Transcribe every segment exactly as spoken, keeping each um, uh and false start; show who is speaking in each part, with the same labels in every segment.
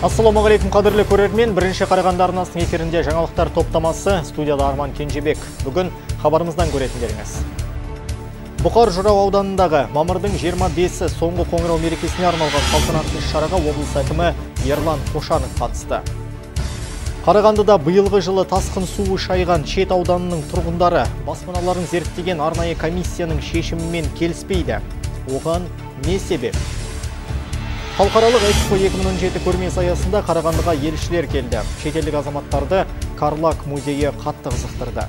Speaker 1: Ассалаумағалейкум қадірлі көрермен, бірінші Қарағанды арнасының эфирінде жаңалықтар топтамасы, студияда Арман Кенжебек. Бүгін хабарымыздан көретіндеріңіз. Бұқар Жырау ауданындағы мамырдың жиырма бесі соңғы қоңырау мерекесіне арналған салтанатты шараға облыс әкімі Ерлан Қошанов қатысты. Қарағандыда биылғы жылы тасқын суы шайған шет ауданының тұрғындары баспаналарын зерттеген арнайы комиссияның шешімімен келіспейді. Оған не себеп? Халықаралық Экспо екі мың он жеті көрмесі аясында Қарағандыға елшілер келді. Шетелдік азаматтарды Карлаг музейі қатты қызықтырды.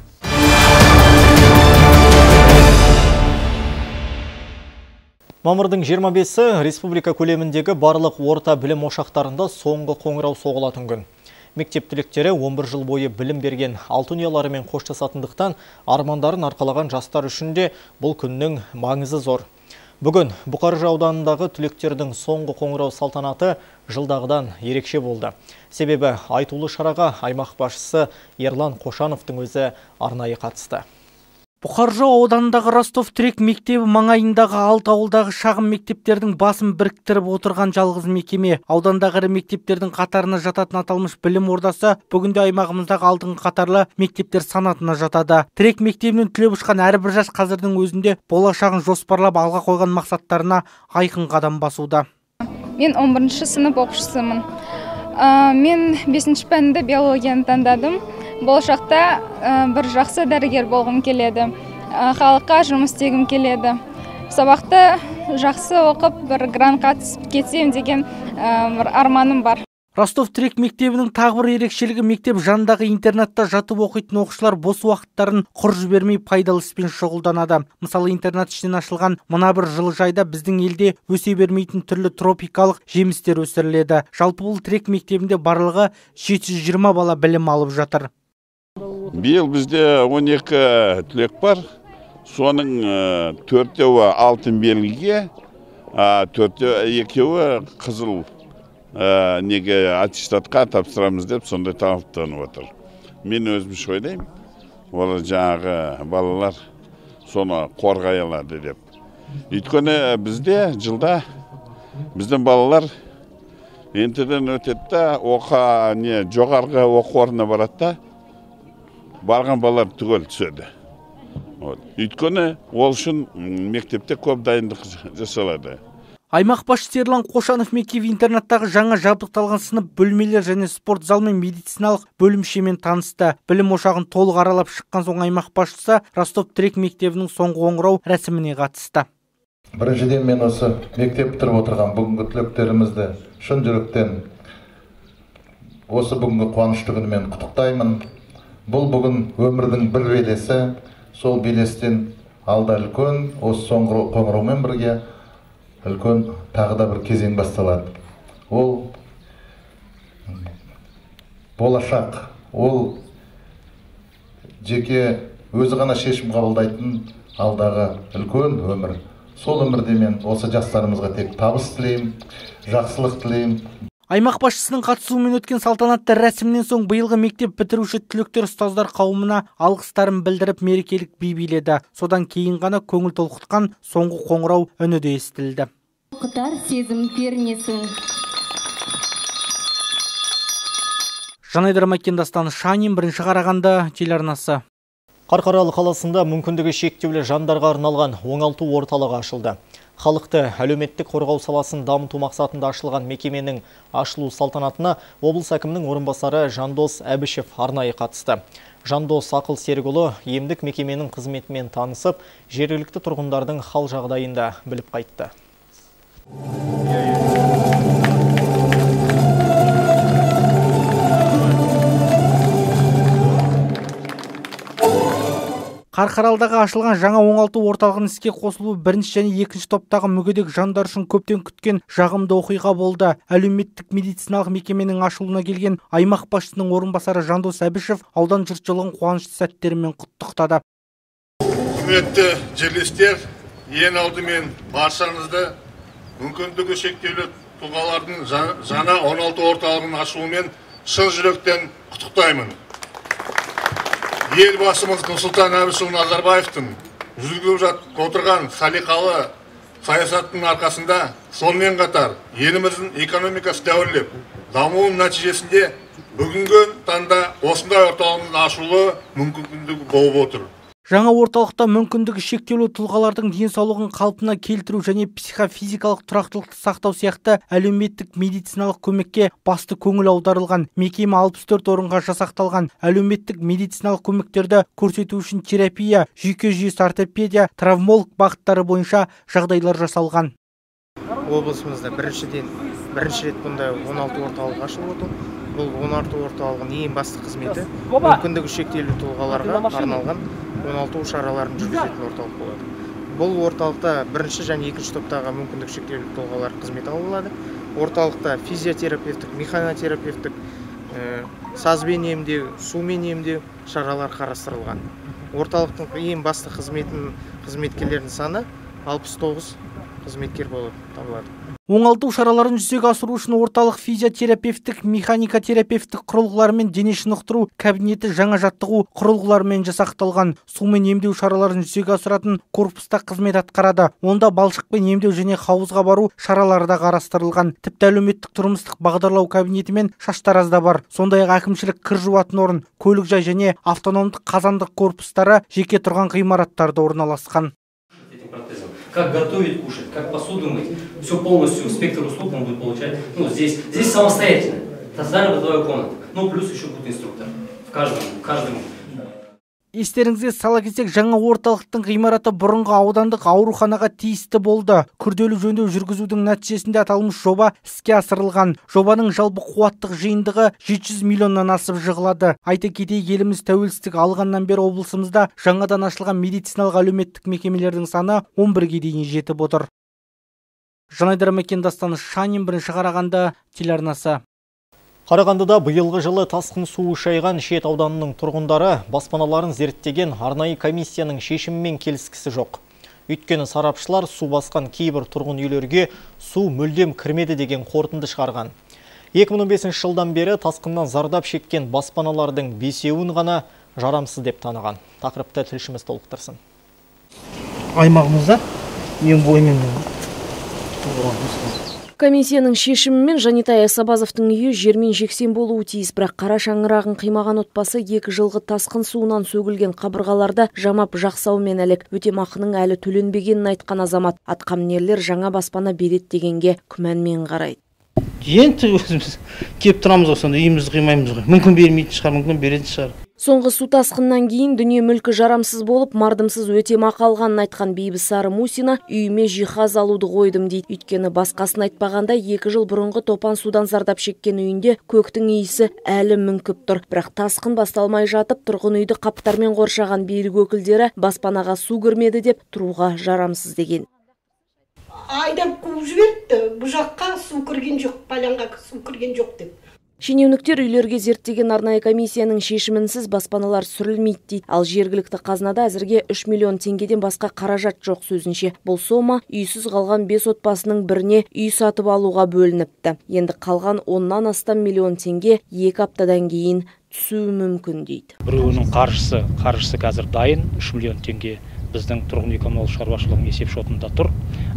Speaker 1: Мамырдың жиырма бесі республика көлеміндегі барлық орта білім ошақтарында соңғы қоңырау соғылатын күн. Мектеп түлектері он бір жыл бойы білім берген алтын ұяларымен қоштасатындықтан армандарын арқалаған жастар үшін де бұл күннің маңызы зор. Бүгін Бұқар Жырау ауданындағы түлектердің соңғы қоңырау салтанаты жылдағыдан ерекше болды. Себебі айтулы шараға аймақ басшысы Ерлан Қошановтың өзі арнайы қатысты.
Speaker 2: Бұқар Жырау ауданындағы Ростов-Тірек мектебі маңайындағы алты ауылдағы шағын мектептердің басын біріктіріп отырған жалғыз мекеме. Аудандағы ірі мектептердің қатарына жататын аталмыш білім ордасы бүгінде аймағымыздағы алдыңғы қатарлы мектептер санатына жатады. Тірек мектебінен түлеп ұшқан әрбір жас қазірдің өзінде болашағын жоспарлап алға қойған мақсаттарына айқын қадам басуда.
Speaker 3: Мен он бірінші сынып оқушысымын. Мен бесінші пәнді биологияны таңдадым. Болашақта бір жақсы дәрігер болғым келеді. Халыққа жұмыс істегім келеді. Сабақты жақсы оқып, бір грантқа түсіп кетсем деген бір арманым бар.
Speaker 2: Ростов-Тірек мектебінің тағы бір ерекшелігі мектеп жанындағы интернатта жатып оқитын оқушылар бос уақыттарын құр жібермей пайдалы іспен шұғылданады. Мысалы, интернат ішінен ашылған мына бір жылыжайда біздің елде өсе бермейтін түрлі тропикалық жемістер өсіріледі. Жалпы бұл Тірек мектебінде барлығы жеті жүз жиырма бала білім алып жатыр.
Speaker 4: Биыл бізде он екі түлек бар. Соның төртеуі алтын белгіге, төртеуі екеуі қызыл неге аттестатқа тапсырамыз деп сондай талаптанып отыр. Мен өзім ойлаймын, ол жаңағы балалар соны қорғай алады деп. Өйткені бізде жылда біздің балалар интернеттен өтеді, оқа не жоғарғы оқу орнына барады, барған балалар түгел түседі. Өйткені ол үшін мектепте көп дайындық жасалады.
Speaker 2: Аймақ басшысы Ерлан Қошанов мектеп интернаттағы жаңа жабдықталған сынып бөлмелер және спорт зал мен медициналық бөлімшемен танысты. Білім ошағын толық аралап шыққан соң аймақ басшысы Ростов-Тірек мектебінің соңғы қоңырау рәсіміне қатысты.
Speaker 5: Біріншіден мен осы мектеп бітіріп отырған бүгінгі түлектерімізді шын жүректен осы бүгінгі қуанышты күнімен құттықтаймын. Бұл бүгін өмірдің бір белесі, сол белестен алда үлкен, осы соңғы қоңыраумен бірге үлкен тағы да бір кезең басталады. Ол болашақ, ол жеке өзі ғана шешім қабылдайтын алдағы үлкен өмір. Сол өмірде мен осы жастарымызға тек табыс тілеймін, жақсылық тілеймін.
Speaker 2: Аймақ басшысының қатысуымен өткен салтанатты рәсімнен соң биылғы мектеп бітіруші түлектер ұстаздар қауымына алғыстарын білдіріп мерекелік би биледі. Содан кейін ғана көңіл толқытқан соңғы қоңырау үні де естілді.
Speaker 6: Құтар сезім пернесің.
Speaker 2: Жанайдар Макендастан, Шанин, бірінші Қарағанды телеарнасы.
Speaker 1: Қарқаралы қаласында мүмкіндігі шектеулі жандарға арналған оңалту орталығы ашылды. Халықты әлеуметтік қорғау саласын дамыту мақсатында ашылған мекеменің ашылу салтанатына облыс әкімінің орынбасары Жандос Әбішев арнайы қатысты. Жандос Ақыл Серікұлы емдік мекеменің қызметімен танысып, жергілікті тұрғындардың хал жағдайында біліп қайтты.
Speaker 2: Қарқаралыдағы ашылған жаңа оңалту орталығының іске қосылуы бірінші және екінші топтағы мүгедек жандар үшін көптен күткен жағымды оқиға болды. Әлеуметтік медициналық мекеменің ашылуына келген аймақ басшысының орынбасары Жандос Әбішев аудан жұртшылығын қуанышты сәттерімен құттықтады.
Speaker 7: Құрметті жерлестер, ең алдымен баршаңызды мүмкіндігі шектеулі тұлғалардың жаңа оңалту орталығының ашылуымен шын жүректен құттықтаймын. Елбасымыз Нұрсұлтан Әбішұлы Назарбаевтың жүргізіп отырған салиқалы саясаттың арқасында сонымен қатар еліміздің экономикасы дәуірлеп, дамуының нәтижесінде бүгінгі таңда осындай орталығының ашылуы мүмкіндігі болып отыр.
Speaker 2: Жаңа орталықта мүмкіндігі шектеулі тұлғалардың денсаулығын қалпына келтіру және психофизикалық тұрақтылықты сақтау сияқты әлеуметтік медициналық көмекке басты көңіл аударылған. Мекеме алпыс төрт орынға жасақталған. Әлеуметтік медициналық көмектерді көрсету үшін терапия, жүйке жүйесі ортопедия, травмолог бағыттары бойынша жағдайлар жасалған.
Speaker 8: Облысымызда біріншіден бірінші рет бұндай он алты орталық ашылып отыр. Бұл он алты орталығының ең басты қызметі мүмкіндігі шектеулі тұлғаларға арналған оңалту шараларын жүргізетін орталық болады. Бұл орталықта бірінші және екінші топтағы мүмкіндігі шектеулі тұлғалар қызмет алады. Орталықта физиотерапевтік, механотерапевтік, сазбен емдеу, сумен емдеу шаралар қарастырылған. Орталықтың ең басты қызметін қызметкерлерінің саны алпыс тоғыз қызметкер болып табылады.
Speaker 2: Оңалту шараларын жүзеге асыру үшін орталық физиотерапевтік, механикотерапевтік құрылғылармен дене шынықтыру кабинеті жаңа жаттығу құрылғылармен жасақталған. Сумен емдеу шараларын жүзеге асыратын корпуста қызмет атқарады. Онда балшықпен емдеу және хауызға бару шаралары да қарастырылған. Тіпті әлеуметтік тұрмыстық бағдарлау кабинеті мен шаштараз да бар. Сондай-ақ әкімшілік кір жуатын орын, көлік жай және автономдық қазандық корпустары жеке тұрған ғимараттарда орналасқан.
Speaker 9: Как готовить, кушать, как посуду мыть. Все полностью, спектр услуг он будет получать. Ну, здесь, здесь самостоятельно. Социальная бытовая комната. Ну, плюс еще будет инструктор. В каждом, в каждом.
Speaker 2: Естеріңізге сала кетсек, жаңа орталықтың ғимараты бұрынғы аудандық ауруханаға тиісті болды. Күрделі жөндеу жүргізудің нәтижесінде аталмыш жоба іске асырылған. Жобаның жалпы қуаттық жиынтығы жеті жүз миллионнан асып жығылады. Айта кетейік, еліміз тәуелсіздік алғаннан бері облысымызда жаңадан ашылған медициналық әлеуметтік мекемелердің саны он бірге дейін жетіп отыр. Жанайдар Мекендастан, Шанин, бірінші Қарағанды телеарнасы.
Speaker 1: Қарағандыда биылғы жылы тасқын суы шайған Шет ауданының тұрғындары баспаналарын зерттеген арнайы комиссияның шешімімен келіскісі жоқ. Өйткені сарапшылар су басқан кейбір тұрғын үйлерге су мүлдем кірмеді деген қорытынды шығарған. екі мың он бесінші жылдан бері тасқыннан зардап шеккен баспаналардың бесеуін ғана жарамсыз деп таныған. Тақырыпты тілшіміз толықтырсын.
Speaker 2: Аймағымызда ең бойымен
Speaker 10: Комиссияның шешімімен Жанитай Асабазовтың үйі жермен жексен болуы тиіс, бірақ қара шаңырағын қимаған отбасы екі жылғы тасқын суынан сөгілген қабырғаларда жамап жақсаумен әлек. Өтемақының әлі төленбегенін айтқан азамат, атқамінерлер жаңа баспана береді дегенге күмәнмен қарайды.
Speaker 2: Енді өзіміз кеп тұрамыз осында, үйімізді қимаймыз ғой. Мүмкін бермейтін шығар, мүмкін беретін шығар.
Speaker 10: Соңғы су тасқыннан кейін дүние мүлкі жарамсыз болып, мардымсыз өтемақы алғанын айтқан Бейбіс Сары Мусина үйіме жиһаз алуды қойдым дейді. Өйткені басқасын айтпағанда екі жыл бұрынғы топан судан зардап шеккен үйінде көктің иісі әлі мүңкіп тұр. Бірақ тасқын басталмай жатып, тұрғын үйді қаптармен қоршаған билік өкілдері баспанаға су кірмеді деп тұруға жарамсыз деген.
Speaker 11: Айдан қуып жіберді, бұл жаққа су кірген жоқ, палянға су кірген жоқ деп.
Speaker 10: Шенеуніктер үйлерге зерттеген арнайы комиссияның шешімінсіз баспаналар сүрілмейді дейді. Ал жергілікті қазынада әзірге үш миллион теңгеден басқа қаражат жоқ сөзінше. Бұл сома үйсіз қалған бес отбасының біріне үй сатып алуға бөлініпті. Енді қалған оннан астам миллион теңге екі аптадан кейін түсуі мүмкін дейді.
Speaker 12: Біреуінің қаржысы, қаржысы қазір дайын, үш миллион теңге біздің тұрғын үй коммуналдық шаруашылығының есеп шотында тұр.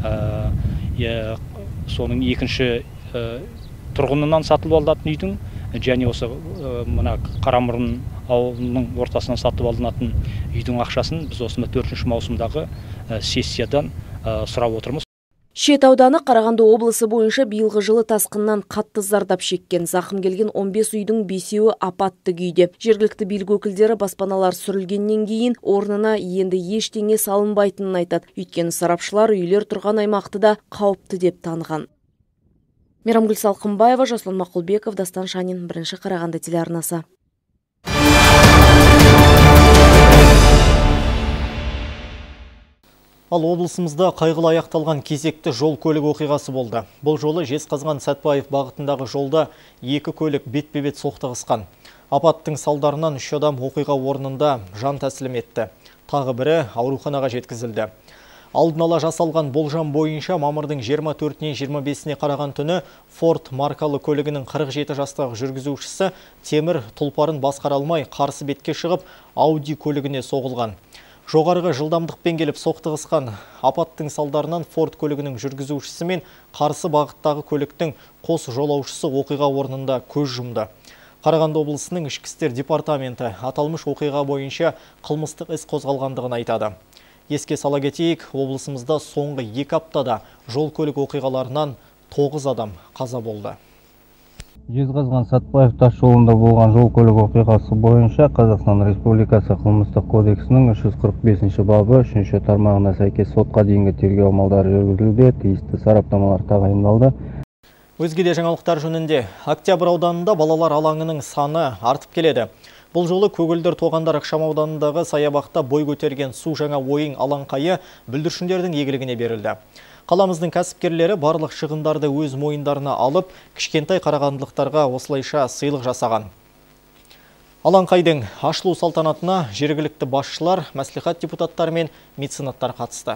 Speaker 12: Соның екінші тұрғынынан сатылып алынатын үйдің және осы мына Қарамұрын ауылының ортасынан сатылып алынатын үйдің ақшасын біз осында төртінші маусымдағы сессиядан сұрап отырмыз.
Speaker 10: Шет ауданы Қарағанды облысы бойынша биылғы жылы тасқыннан қатты зардап шеккен. Зақым келген он бес үйдің бесеуі апатты күйде. Жергілікті билік өкілдері баспаналар сүрілгеннен кейін орнына енді ештеңе салынбайтынын айтады. Өйткені сарапшылар үйлер тұрған аймақты да қауіпті деп таныған. Мейрамгүл Салқынбаева, Жасұлан Мақұлбеков, Дастан Шанин, бірінші Қарағанды телеарнасы.
Speaker 1: Ал облысымызда қайғылы аяқталған кезекті жол көлік оқиғасы болды. Бұл жолы Жезқазған Сәтпаев бағытындағы жолда екі көлік бетпе-бет соқтығысқан. Апаттың салдарынан үш адам оқиға орнында жан тәсілім етті. Тағы бірі ауруханаға жеткізілді. Алдын ала жасалған болжам бойынша мамырдың жиырма төртіне жиырма бесіне қараған түні Ford маркалы көлігінің қырық жеті жастағы жүргізушісі темір тұлпарын басқара алмай қарсы бетке шығып Audi көлігіне соғылған. Жоғарғы жылдамдықпен келіп соқтығысқан апаттың салдарынан Ford көлігінің жүргізушісі мен қарсы бағыттағы көліктің қос жолаушысы оқиға орнында көз жұмды. Қарағанды облысының ішкі істер департаменті аталмыш оқиға бойынша қылмыстық іс қозғалғандығын айтады. Еске сала кетейік, облысымызда соңғы екі аптада жол көлік оқиғаларынан тоғыз адам қаза болды.
Speaker 13: Жезқазған Сатпаев тас жолында болған жол көлік оқиғасы бойынша Қазақстан Республикасы қылмыстық кодексінің үш жүз қырық бесінші бабы үшінші тармағына сәйкес сотқа дейінгі тергеу амалдары жүргізілуде, тиісті сараптамалар тағайындалды.
Speaker 1: Өзге де жаңалықтар жөнінде, Октябрь ауданында балалар алаңының саны артып келеді. Бұл жолы Көгілдір Тоғандар ықшам ауданындағы саябақта бой көтерген су жаңа ойын алаңқайы бүлдіршіндердің игілігіне берілді. Қаламыздың кәсіпкерлері барлық шығындарды өз мойындарына алып, кішкентай қарағандылықтарға осылайша сыйлық жасаған. Алаңқайдың ашылу салтанатына жергілікті басшылар, мәслихат депутаттары мен меценаттар қатысты.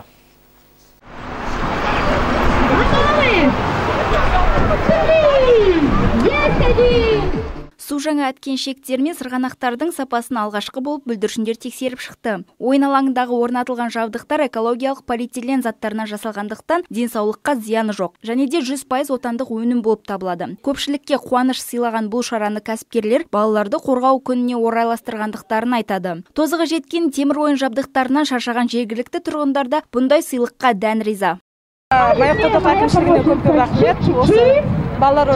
Speaker 14: Су жаңа әткеншектер мен сырғанақтардың сапасын алғашқы болып бүлдіршіндер тексеріп шықты. Ойын алаңындағы орнатылған жабдықтар экологиялық полиэтилен заттарынан жасалғандықтан денсаулыққа зияны жоқ. Және де жүз пайыз отандық өнім болып табылады. Көпшілікке қуаныш сыйлаған бұл шараны кәсіпкерлер балаларды қорғау күніне орайластырғандықтарын айтады. Тозығы жеткен темір ойын жабдықтарынан шаршаған жергілікті тұрғындарда бұндай сыйлыққа дән риза.
Speaker 15: Майықтау әкімшілігіне көп-көп рахмет. Осы балалар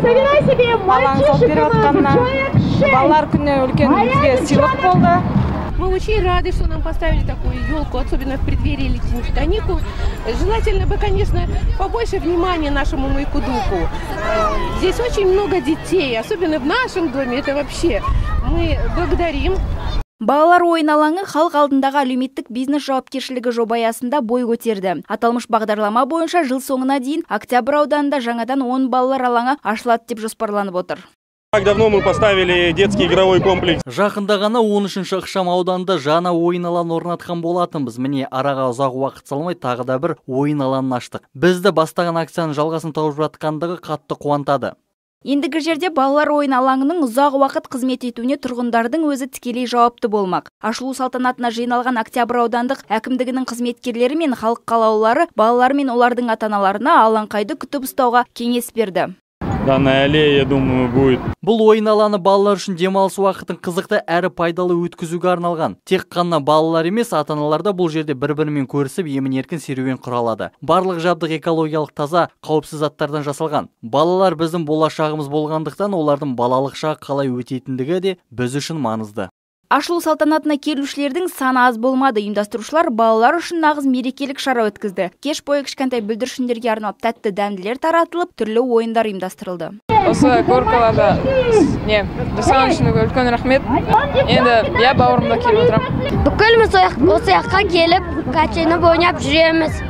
Speaker 15: алаң салып беріп отқанына, балалар күніне үлкен бізге сыйлық болды.
Speaker 16: Мы очень рады, что нам поставили такую елку, особенно в преддверии летних каникул. Желательно бы, конечно, побольше внимания нашему Майкудуку. Здесь очень много детей, особенно в нашем доме. Это вообще мы благодарим.
Speaker 14: Балалар ойын алаңы халық алдындағы әлеуметтік бизнес жауапкершілігі жоба аясында бой көтерді. Аталмыш бағдарлама бойынша жыл соңына дейін Октябрь ауданында жаңадан он балалар алаңы ашылады деп жоспарланып отыр.
Speaker 17: Как давно мы поставили детский игровой комплекс?
Speaker 2: Жақында ғана он үшінші ықшам ауданында жаңа ойын алаңын орнатқан болатынбыз. Міне араға ұзақ уақыт салмай тағы да бір ойын алаңын аштық. Бізді бастаған акцияның жалғасын тауып жатқандығы қатты қуантады.
Speaker 14: Ендігі жерде балалар ойын алаңының ұзақ уақыт қызмет етуіне тұрғындардың өзі тікелей жауапты болмақ. Ашылу салтанатына жиналған Октябрь аудандық әкімдігінің қызметкерлері мен халық қалаулылары балалар мен олардың ата-аналарына алаңқайды күтіп ұстауға кеңес берді.
Speaker 17: Данная аллея, я думаю, будет.
Speaker 2: Бұл ойын алаңы балалар үшін демалыс уақытын қызықты әрі пайдалы өткізуге арналған. Тек қана балалар емес, ата-аналар да бұл жерде бір-бірімен көрісіп, емін-еркін серуен құра алады. Барлық жабдық экологиялық таза, қауіпсіз заттардан жасалған. Балалар біздің болашағымыз болғандықтан, олардың балалық шағы қалай өтетіндігі де біз үшін маңызды.
Speaker 14: Ашылу салтанатына келушілердің саны аз болмады. Ұйымдастырушылар балалар үшін нағыз мерекелік шара өткізді. Кеш бойы кішкентай бүлдіршіндерге арнап тәтті дәмділер таратылып, түрлі ойындар ұйымдастырылды.
Speaker 18: Осы горкаларда не, жасаған үшін үлкен рахмет. Енді я бауырымда келіп отырамын.
Speaker 19: Бүкіліміз осы жаққа келіп, качені ойнап жүреміз.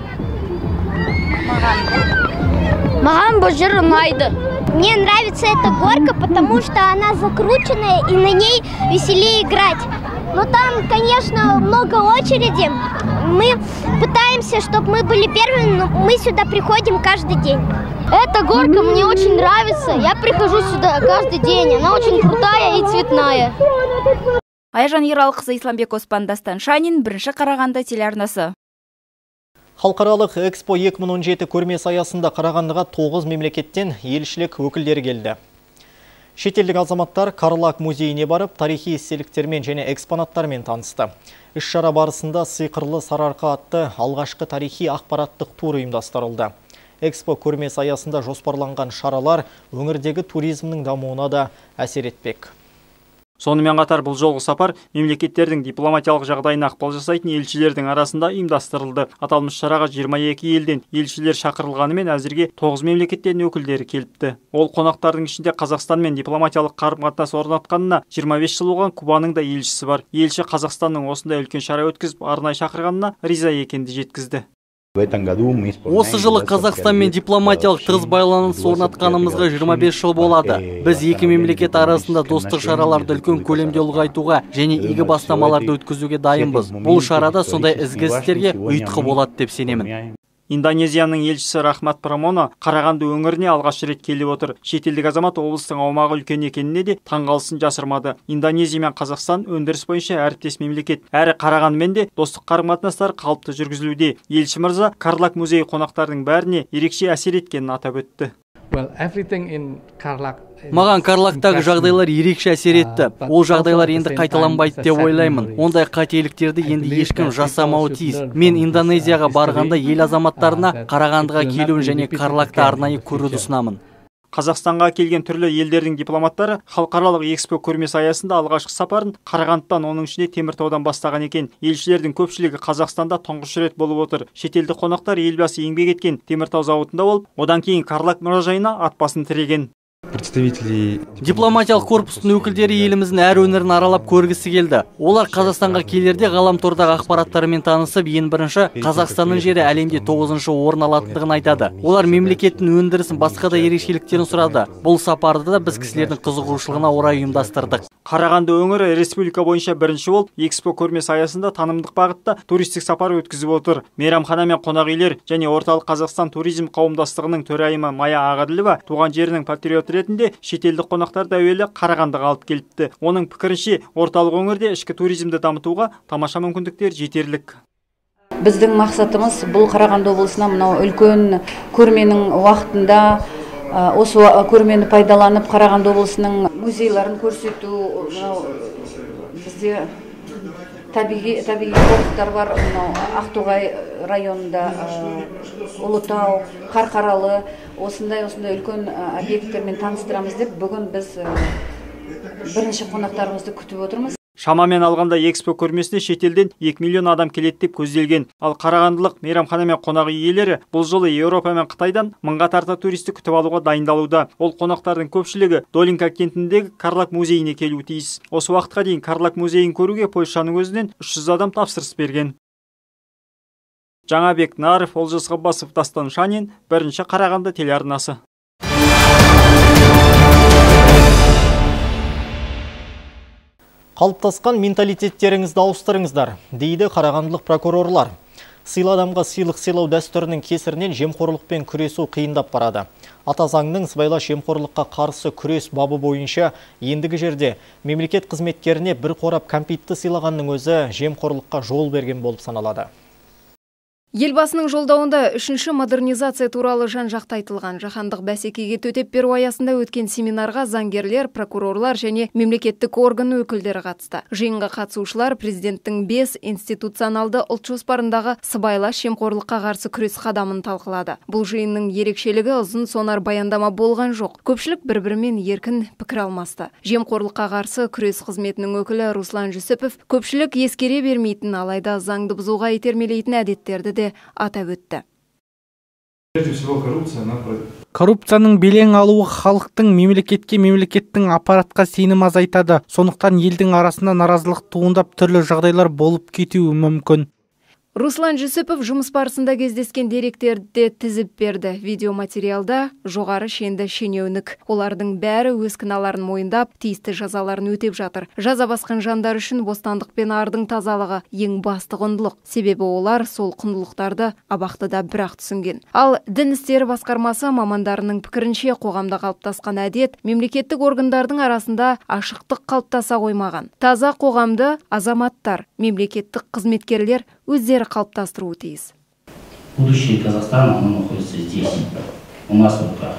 Speaker 19: Маған бұл жер ұнайды. Мне нравится эта горка, потому что она закрученная и на ней веселее играть. Но там, конечно, много очереди. Мы пытаемся, чтобы мы были первыми, но мы сюда приходим каждый день. Эта горка мне очень нравится. Я прихожу сюда каждый день. Она очень крутая и цветная.
Speaker 14: Айжан Ералқызы, Исламбек Оспан, Дастан Шанин, бірінші Қарағанды телеарнасы.
Speaker 1: Халықаралық Экспо екі мың он жеті көрмесі аясында Қарағандыға тоғыз мемлекеттен елшілік өкілдері келді. Шетелдік азаматтар Карлаг музейіне барып, тарихи естеліктермен және экспонаттармен танысты. Іс-шара барысында сиқырлы сарыарқа атты алғашқы тарихи ақпараттық тур ұйымдастырылды. Экспо көрмесі аясында жоспарланған шаралар өңірдегі туризмнің дамуына да әсер етпек.
Speaker 12: Сонымен қатар бұл жолғы сапар мемлекеттердің дипломатиялық жағдайына ықпал жасайтын елшілердің арасында ұйымдастырылды. Аталмыш шараға жиырма екі елден елшілер шақырылғанымен әзірге тоғыз мемлекеттен өкілдері келіпті. Ол қонақтардың ішінде Қазақстанмен дипломатиялық қарым-қатынас орнатқанына жиырма бес жыл болған Кубаның да елшісі бар. Елші Қазақстанның осындай үлкен шара өткізіп, арнайы шақырғанына риза екенді жеткізді.
Speaker 2: Осы жылы Қазақстанмен дипломатиялық тығыз байланыс орнатқанымызға жиырма бес жыл болады. Біз екі мемлекет арасында достық шараларды үлкен көлемде ұлғайтуға және игі бастамаларды өткізуге дайынбыз. Бұл шарада сондай ізгі істерге ұйытқы болады деп сенемін.
Speaker 1: Индонезияның елшісі Рахмат Прамоно Қарағанды өңіріне алғаш рет келіп отыр. Шетелдік азамат облыстың аумағы үлкен екеніне де таңғалысын жасырмады. Индонезия мен Қазақстан өндіріс бойынша әріптес мемлекет. Әрі Қарағандымен де достық қарым-қатынастар қалыпты жүргізілуде. Елші мырза Карлаг музейі қонақтардың бәріне ерекше әсер еткенін атап өтті.
Speaker 20: Маған Карлагтағы жағдайлар ерекше әсер етті. Ол жағдайлар енді қайталанбайды деп ойлаймын. Ондай қателіктерді енді ешкім жасамауы тиіс. Мен Индонезияға барғанда ел азаматтарына Қарағандыға келуін және Карлагты арнайы көруді ұсынамын.
Speaker 1: Қазақстанға келген түрлі елдердің дипломаттары халықаралық экспо көрмесі аясында алғашқы сапарын Қарағандыдан, оның ішінде Теміртаудан бастаған екен. Елшілердің көпшілігі Қазақстанда тұңғыш рет болып отыр. Шетелдік қонақтар елбасы еңбек еткен Теміртау зауытында болып, одан кейін Карлаг мұражайына ат басын тіреген.
Speaker 20: Дипломатиялық корпустың өкілдері еліміздің әр өңірін аралап көргісі келді. Олар Қазақстанға келерде ғаламтордағы ақпараттарымен танысып, ең бірінші Қазақстанның жері әлемде тоғызыншы орын алатындығын айтады. Олар мемлекеттің өндірісін, басқа да ерекшеліктерін сұрады. Бұл сапарды да біз кісілердің қызығушылығына орай ұйымдастырдық.
Speaker 1: Қарағанды өңірі республика бойынша бірінші болып, экспо көрмесі аясында танымдық бағытта туристік сапар өткізіп отыр. Мейрамхана мен қонақ үйлер және орталық Қазақстан туризм қауымдастығының төрайымы Мая Ағаділова туған жерінің патриоты ретінде шетелдік қонақтарды әуелі Қарағандыға алып келіпті. Оның пікірінше, орталық өңірде ішкі туризмді дамытуға тамаша мүмкіндіктер жетерлік.
Speaker 21: Біздің мақсатымыз бұл Қарағанды облысына мынау үлкен көрменің уақытында осы көрмені пайдаланып Қарағанды облысының музейларын көрсету. Бізде табиғи табиғи қорықтар бар. Ақтоғай районында, Ұлытау, Қарқаралы, осындай осындай үлкен объекттермен таныстырамыз деп бүгін біз бірінші қонақтарымызды күтіп отырмыз.
Speaker 1: Шамамен алғанда экспо көрмесіне шетелден екі миллион адам келеді деп көзделген. Ал қарағандылық мейрамхана мен қонақ үй иелері бұл жылы Еуропа мен Қытайдан мыңға тарта туристі күтіп алуға дайындалуда. Ол қонақтардың көпшілігі Долинка кентіндегі Карлаг музейіне келуі тиіс. Осы уақытқа дейін Карлаг музейін көруге Польшаның өзінен үш жүз адам тапсырыс берген. Жаңабек Наров, Олжас Ғаббасов, Дастан Шанин, бірінші Қарағанды телеарнасы. Қалыптасқан менталитеттеріңізді ауыстырыңыздар, дейді қарағандылық прокурорлар. Сыйлы адамға сыйлық сыйлау дәстүрінің кесірінен жемқорлықпен күресу қиындап барады. Ата заңның сыбайлас жемқорлыққа қарсы күрес бабы бойынша ендігі жерде мемлекет қызметкеріне бір қорап кәмпитті сыйлағанның өзі жемқорлыққа жол берген болып саналады.
Speaker 22: Елбасының жолдауында үшінші модернизация туралы жан-жақты айтылған. Жаһандық бәсекеге төтеп беру аясында өткен семинарға заңгерлер, прокурорлар және мемлекеттік орган өкілдері қатысты. Жиынға қатысушылар президенттің бес институционалды ұлт жоспарындағы сыбайлас жемқорлыққа қарсы күрес қадамын талқылады. Бұл жиынның ерекшелігі ұзын сонар баяндама болған жоқ. Көпшілік бір-бірімен еркін пікір алмасты. Жемқорлыққа қарсы күрес қызметінің өкілі Руслан Жүсіпов көпшілік ескере бермейтін, алайда заңды бұзуға итермелейтін әдеттерді атап өтті.
Speaker 2: Коррупцияның белең алуы халықтың мемлекетке, мемлекеттің аппаратқа сенім азайтады. Сондықтан елдің арасында наразылық туындап түрлі жағдайлар болып кетуі мүмкін.
Speaker 22: Руслан Жүсіпов жұмыс барысында кездескен деректерді тізіп берді. Видеоматериалда жоғары шенді шенеунік. Олардың бәрі өз кінәларын мойындап, тиісті жазаларын өтеп жатыр. Жаза басқан жандар үшін бостандық пен ардың тазалығы ең басты құндылық. Себебі олар сол құндылықтарды абақтыда бірақ түсінген. Ал дін істері басқармасы мамандарының пікірінше қоғамда қалыптасқан әдет мемлекеттік органдардың арасында ашықтық қалыптаса қоймаған. Таза қоғамды азаматтар, мемлекеттік қызметкерлер өздері қалыптастыруы тиіс.
Speaker 23: Будущее Казахстана, оно находится здесь, у нас в руках.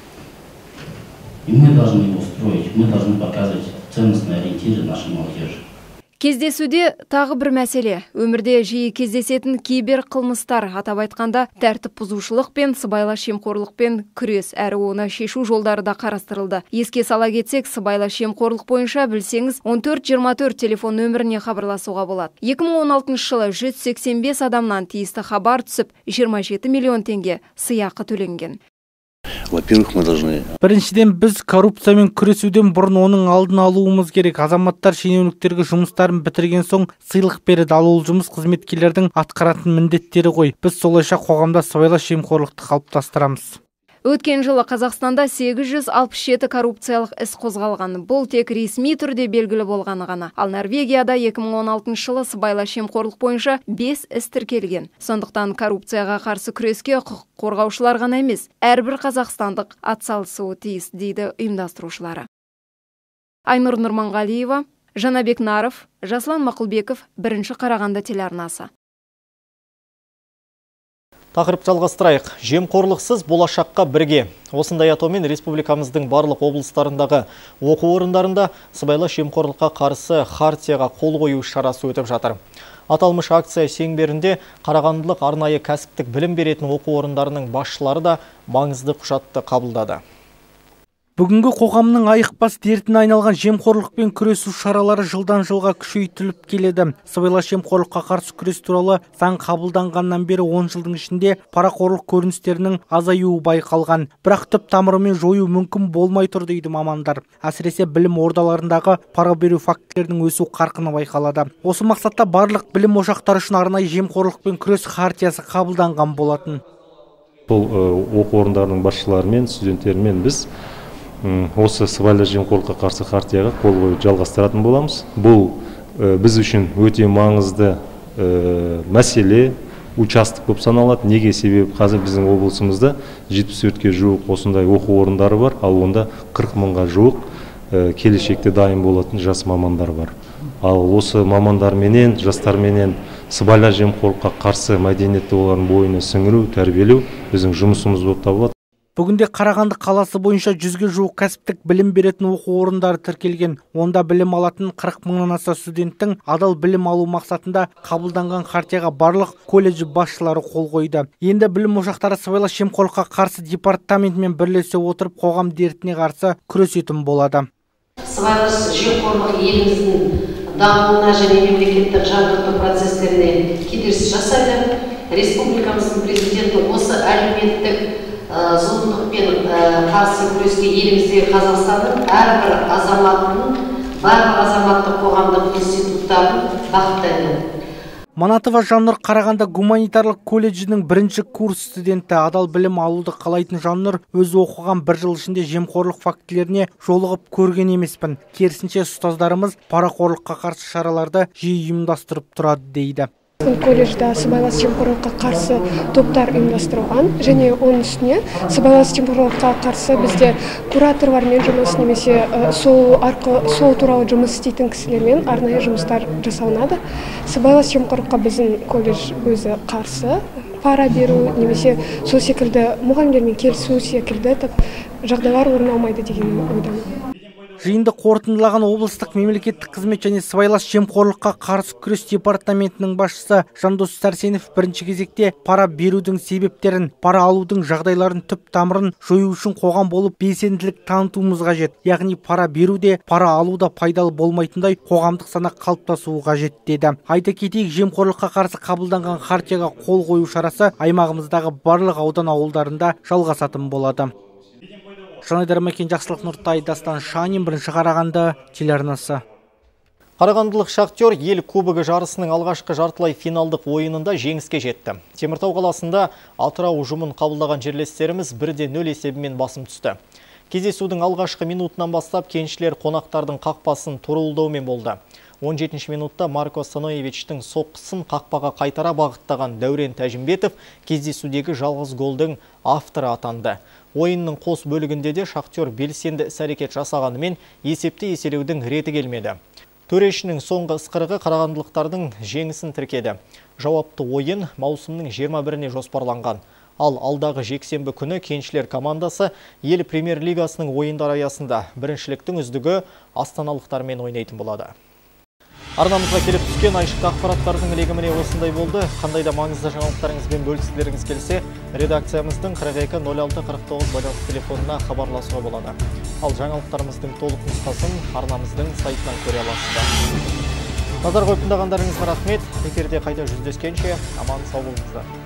Speaker 23: И мы должны его строить, мы должны показывать ценностные ориентиры нашей молодежи.
Speaker 22: Кездесуде тағы бір мәселе. Өмірде жиі кездесетін кибер қылмыстар, атап айтқанда тәртіп бұзушылық пен сыбайлас жемқорлықпен күрес, әрі оны шешу жолдары да қарастырылды. Еске сала кетсек, сыбайлас жемқорлық бойынша білсеңіз он төрт жиырма төрт телефон нөміріне хабарласуға болады. екі мың он алтыншы жылы жүз сексен бес адамнан тиісті хабар түсіп, жиырма жеті миллион теңге сыйақы төленген.
Speaker 2: Во-первых, мы должны... Біріншіден, біз коррупциямен күресуден бұрын оның алдын алуымыз керек. Азаматтар шенеуніктерге жұмыстарын бітірген соң сыйлық береді, ал ол жұмыс қызметкерлердің атқаратын міндеттері ғой. Біз солайша қоғамда сыбайлас жемқорлықты қалыптастырамыз.
Speaker 22: Өткен жылы Қазақстанда сегіз жүз алпыс жеті коррупциялық іс қозғалған. Бұл тек ресми түрде белгілі болғаны ғана. Ал Норвегияда екі мың он алтыншы жылы сыбайлас жемқорлық бойынша бес іс тіркелген. Сондықтан коррупцияға қарсы күреске құқық қорғаушылар ғана емес, әрбір қазақстандық атсалысуы тиіс, дейді ұйымдастырушылары. Айнұр Нұрманғалиева, Жанабек Наров, Жаслан Мақұлбеков, бірінші Қарағанды телеарнасы.
Speaker 1: Тақырып жалғастырайық. Жемқорлықсыз болашаққа бірге. Осындай атаумен республикамыздың барлық облыстарындағы оқу орындарында сыбайлас жемқорлыққа қарсы хартияға қол қою шарасы өтіп жатыр. Аталмыш акция шеңберінде қарағандылық арнайы кәсіптік білім беретін оқу орындарының басшылары да маңызды құжатты қабылдады.
Speaker 2: Бүгінгі қоғамның айықпас дертіне айналған жемқорлықпен күресу шаралары жылдан жылға күшейтіліп келеді. Сыбайлас жемқорлыққа қарсы күрес туралы заң қабылданғаннан бері он жылдың ішінде парақорлық көріністерінің азаюы байқалған. Бірақ түп тамырымен жою мүмкін болмай тұр дейді мамандар. Әсіресе білім ордаларындағы пара беру фактілерінің өсу қарқыны байқалады. Осы мақсатта барлық білім ошақтары үшін арнайы жемқорлықпен күрес хартиясы қабылданған болатын.
Speaker 3: Бұл оқу орындарының басшыларымен, студенттермен біз осы сыбайлас жемқорлыққа қарсы хартияға қол қойып жалғастыратын боламыз. Бұл біз үшін өте маңызды мәселе, участок болып саналады. Неге? Себебі қазір біздің облысымызда жетпіс төртке жуық осындай оқу орындары бар, ал онда қырық мыңға жуық келешекте дайын болатын жас мамандар бар. Ал осы мамандарменен, жастарменен сыбайлас жемқорлыққа қарсы мәдениетті олардың бойына сіңіру, тәрбиелеу біздің жұмысымыз болып табылады.
Speaker 2: Бүгінде Қарағанды қаласы бойынша жүзге жуық кәсіптік білім беретін оқу орындары тіркелген. Онда білім алатын қырық мыңнан аса студенттің адал білім алу мақсатында қабылданған хартияға барлық колледж басшылары қол қойды. Енді білім ошақтары сыбайлас жемқорлыққа қарсы департаментмен бірлесе отырып қоғам дертіне қарсы күресетін болады.
Speaker 4: Сыбайлас жемқорлық еліміздің дамуына және мемлекеттік жаңғырту процестеріне кедергі жасайды. Республикамыздың президенті осы әлеуметтік зұлымдықпен қарсы күреске еліміздегі Қазақстанның әрбір азаматының, барлық азаматтық қоғамдық институттарын бағыттайды.
Speaker 2: Манатова Жаннұр Қарағанды гуманитарлық колледжінің бірінші курс студенті. Адал білім алуды қалайтын Жаннұр өз оқыған бір жыл ішінде жемқорлық фактілеріне жолығып көрген емеспін. Керісінше ұстаздарымыз парақорлыққа қарсы шараларды жиі ұйымдастырып тұрады дейді.
Speaker 5: Колледжда сыбайлас жемқорлыққа қарсы топтар ұйымдастырылған, және оның үстіне сыбайлас жемқорлыққа қарсы бізде кураторлармен жұмыс, немесе сол арқылы сол туралы жұмыс істейтін кісілермен арнайы жұмыстар жасалынады. Сыбайлас жемқорлыққа біздің колледж өзі қарсы. Пара беру, немесе сол секілді мұғалімдермен келісу секілді жағдайлар орын алмайды деген ойдамын.
Speaker 2: Жиынды қорытындылаған облыстық мемлекеттік қызмет және сыбайлас жемқорлыққа қарсы күрес департаментінің басшысы Жандос Сәрсенов бірінші кезекте пара берудің себептерін, пара алудың жағдайларын түп тамырын жою үшін қоғам болып белсенділік танытуымыз қажет. Яғни пара беруде, пара алуда пайдалы болмайтындай қоғамдық сана қалыптасуы қажет деді. Айта кетейік, жемқорлыққа қарсы қабылданған хартияға қол қою шарасы аймағымыздағы барлық аудан ауылдарында жалғасатын болады. Жанайдар Мәкен, Жақсылық Нұртай, Дастан Шанин, бірінші Қарағанды телеарнасы.
Speaker 1: Қарағандылық Шахтер ел кубогы жарысының алғашқы жартылай финалдық ойынында жеңіске жетті. Теміртау қаласында Атырау ұжымын қабылдаған жерлестеріміз бірде нөл есебімен басым түсті. Кездесудің алғашқы минутынан бастап кеншілер қонақтардың қақпасын турылдаумен болды. он жетінші минутта Марко Саноевичтің соққысын қақпаға қайтара бағыттаған Дәурен Тәжімбетов кездесудегі жалғыз голдың авторы атанды. Ойынның қос бөлігінде де Шахтер белсенді іс-әрекет жасағанымен есепті еселеудің реті келмеді. Төрешінің соңғы ысқырығы қарағандылықтардың жеңісін тіркеді. Жауапты ойын маусымның жиырма біріне жоспарланған. Ал алдағы жексенбі күні кеншілер командасы ел премьер-лигасының ойындар аясында біріншіліктің үздігі астаналықтармен ойнайтын болады. Арнамызға келіп түскен айшықты ақпараттардың легіміне осындай болды. Қандай да маңызды жаңалықтарыңызбен бөліскілеріңіз келсе, редакциямыздың қырық екі нөл алты қырық тоғыз байланыс телефонына хабарласуға болады. Ал жаңалықтарымыздың толық нұсқасын арнамыздың сайтынан көре аласыздар. Назар қойып тыңдағандарыңызға рахмет. Эфирде қайта жүздескенше аман сау болыңыздар.